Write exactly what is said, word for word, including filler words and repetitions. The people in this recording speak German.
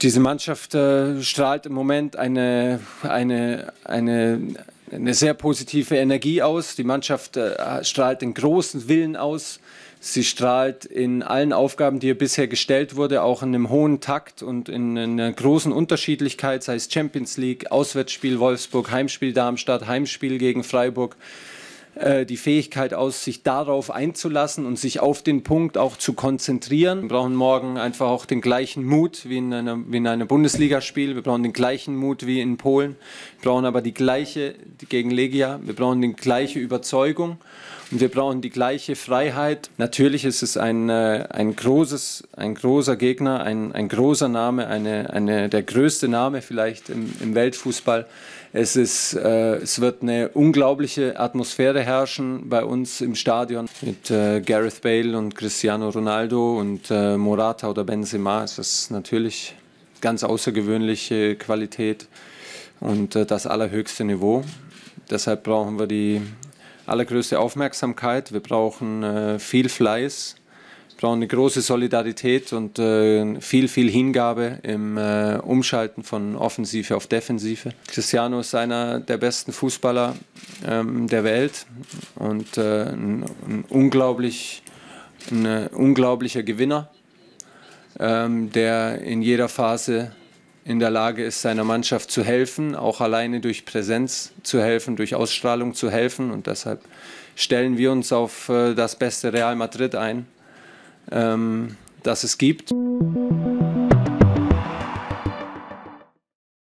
Diese Mannschaft äh, strahlt im Moment eine, eine, eine, eine sehr positive Energie aus. Die Mannschaft äh, strahlt den großen Willen aus. Sie strahlt in allen Aufgaben, die ihr bisher gestellt wurde, auch in einem hohen Takt und in einer großen Unterschiedlichkeit, sei es Champions League, Auswärtsspiel Wolfsburg, Heimspiel Darmstadt, Heimspiel gegen Freiburg. Die Fähigkeit aus, sich darauf einzulassen und sich auf den Punkt auch zu konzentrieren. Wir brauchen morgen einfach auch den gleichen Mut wie in einem, wie in einem Bundesligaspiel. Wir brauchen den gleichen Mut wie in Polen. Wir brauchen aber die gleiche gegen Legia. Wir brauchen die gleiche Überzeugung und wir brauchen die gleiche Freiheit. Natürlich ist es ein, ein, großes, ein großer Gegner, ein, ein großer Name, eine, eine, der größte Name vielleicht im, im Weltfußball. Es, ist, äh, es wird eine unglaubliche Atmosphäre herrschen bei uns im Stadion mit äh, Gareth Bale und Cristiano Ronaldo und äh, Morata oder Benzema. Es ist natürlich ganz außergewöhnliche Qualität und äh, das allerhöchste Niveau. Deshalb brauchen wir die allergrößte Aufmerksamkeit. Wir brauchen äh, viel Fleiß. Wir brauchen eine große Solidarität und äh, viel, viel Hingabe im äh, Umschalten von Offensive auf Defensive. Cristiano ist einer der besten Fußballer ähm, der Welt und äh, ein, ein, unglaublich, ein äh, unglaublicher Gewinner, ähm, der in jeder Phase in der Lage ist, seiner Mannschaft zu helfen, auch alleine durch Präsenz zu helfen, durch Ausstrahlung zu helfen. Und deshalb stellen wir uns auf äh, das beste Real Madrid ein, das es gibt.